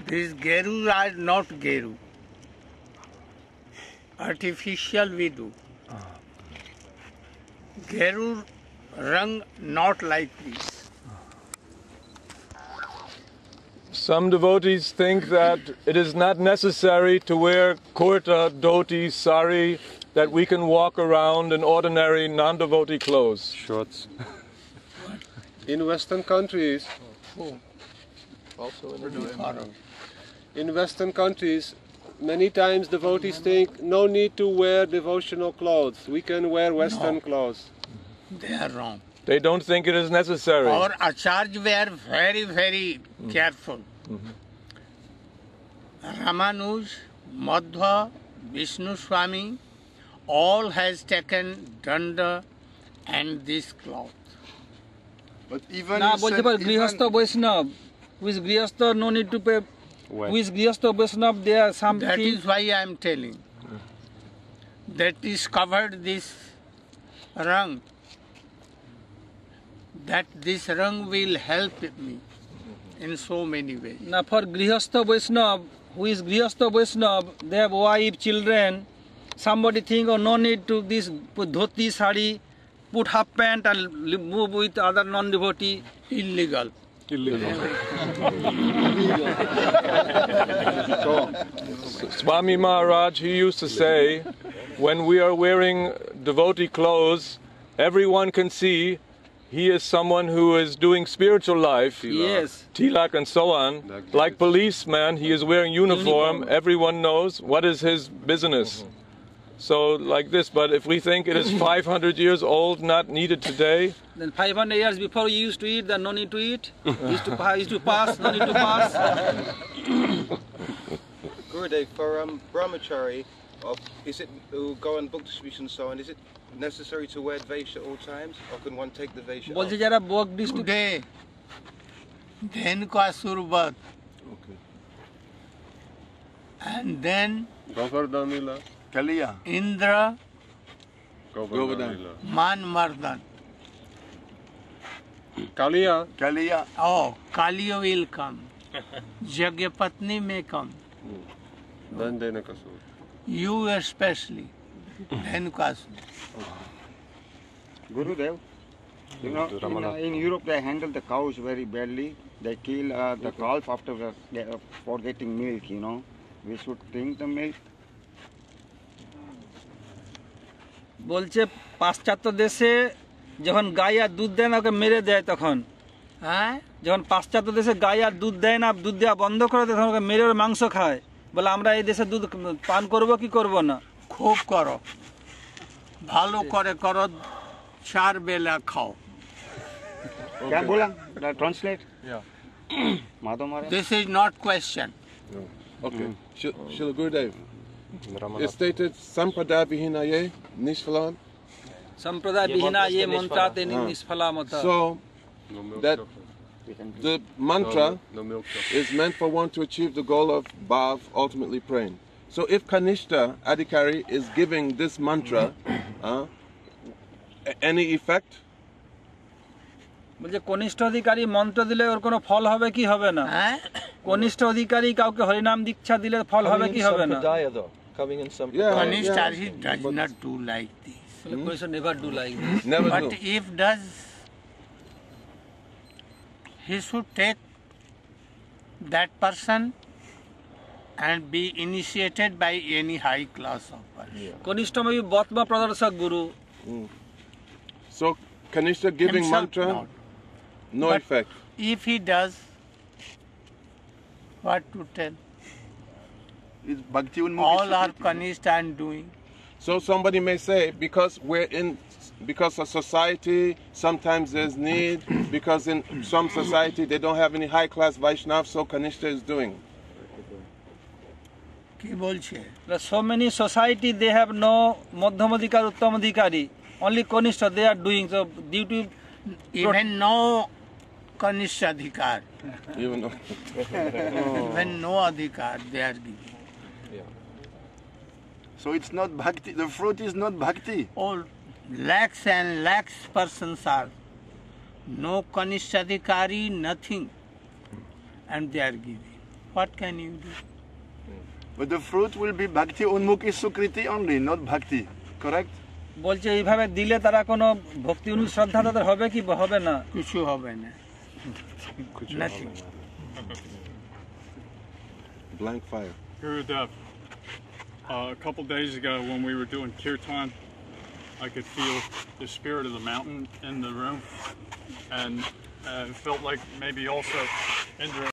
These Geru are not Geru. Artificial we do. Geru rang not like this. Some devotees think that it is not necessary to wear kurta, dhoti, sari, that we can walk around in ordinary non-devotee clothes. Shorts. In Western countries, Also in Western countries, many times devotees think no need to wear devotional clothes. We can wear Western clothes. They are wrong. They don't think it is necessary. Our Acharya were very, very careful. Ramanuj, Madhva, Vishnu Swami, all has taken danda and this cloth. But even না বলতে পারে গৃহস্থ বৈষ্ণব with গৃহস্থ no need to pay with গৃহস্থ বৈষ্ণব there are some That things is why I am telling. That is covered this rang. That this rang will help me in so many ways. না for গৃহস্থ বৈষ্ণব who is গৃহস্থ বৈষ্ণব they have wife children somebody think oh no need to this put dhoti sari put half pant and move with other non devotee Illegal. Swami Maharaj, he used to say, when we are wearing devotee clothes, everyone can see he is someone who is doing spiritual life. yes Tilak and so on. Like policeman, he is wearing uniform. Everyone knows what is his business. So like this, but if we think it is 500 years old, not needed today, then 500 years before you used to eat then no need to eat used to pass no need to pass Gurudev, for brahmachari, is it who go on book distribution and so on, is it necessary to wear Vesha all times, or can one take the Vesha off? বলছে যারা book district Today, then Kasurbat. Okay. And then Govardhanila. Kaliya. Indra Govardhanila. Man Mardan. Kaliya. Kaliya. Oh, Kaliya will come. Jagyapatni may come. Dandenakasur. You especially. Then Kasur. Gurudev, you know, in Europe they handle the cows very badly. They kill the calf after for getting milk, you know. We should drink the milk. বলছে পাশ্চাত্য দেশে যখন গাই আর দুধ দেয় না ওকে মেরে দেয় তখন হ্যাঁ যখন পাশ্চাত্য দেশে গাই আর দুধ দেয় না দুধ দেওয়া বন্ধ করে দেয় তখন ওকে মেরে ওর মাংস খায় বলে আমরা এই দেশে দুধ পান করব কি করব না খুব করো ভালো করে করো 4 বেলা খাও क्या बोला? Translate. Yeah. Madhav Maharaj. This is not question. Okay. Srila Gurudev. It's stated Sampada Vihinaye Nishphalam. সম্প্রদায় বিহীনা ये মন্ত্রাতে নিষ্ফলামতা So that the mantra is meant for one to achieve the goal of Bhav, ultimately praying. So if Kanishta Adhikari is giving this mantra, any effect? বলছে কনিষ্ঠ অধিকারী মন্ত্র দিলে ওর কোনো ফল হবে কি হবে না হ্যাঁ কনিষ্ঠ অধিকারী কাউকে হরিনাম দীক্ষা দিলে ফল হবে কি হবে না coming in some Kanishta he does not do like this. কনিষ্ঠ never do like this Never But do. if does, he should take that person and be initiated by any high class of person. কনিষ্ঠ maybe বৎমা প্রদর্শক গুরু So Kanishta giving Himself mantra, not. no But effect. If he does, what to tell? Is Bhakti Unmukhi All are Sukhi. Kanishta and doing. So somebody may say, because of society, sometimes there's need, because in some society they don't have any high class Vaishnav, so Kanishta is doing. কি বলছে? so many society they have no মধ্যম অধিকার উত্তম অধিকারী only কনিষ্ঠ they are doing so due to Even no Kanishta Adhikar. Even though. Even no Adhikar they are giving. So it's not Bhakti. The fruit is not Bhakti. All lakhs and lakhs persons are. No Kanishta Adhikari, nothing. And they are giving. what can you do? But the fruit will be bhakti unmukhi sukriti only, not bhakti. Correct? বলছে এইভাবে দিলে তারা কোনো ভক্তি অনুশ্রদ্ধা তাদের হবে কি হবে না? কিছু হবে না। Nothing. Blank fire. Gurudev, a couple days ago when we were doing kirtan, I could feel the spirit of the mountain in the room, and it felt like maybe also Indra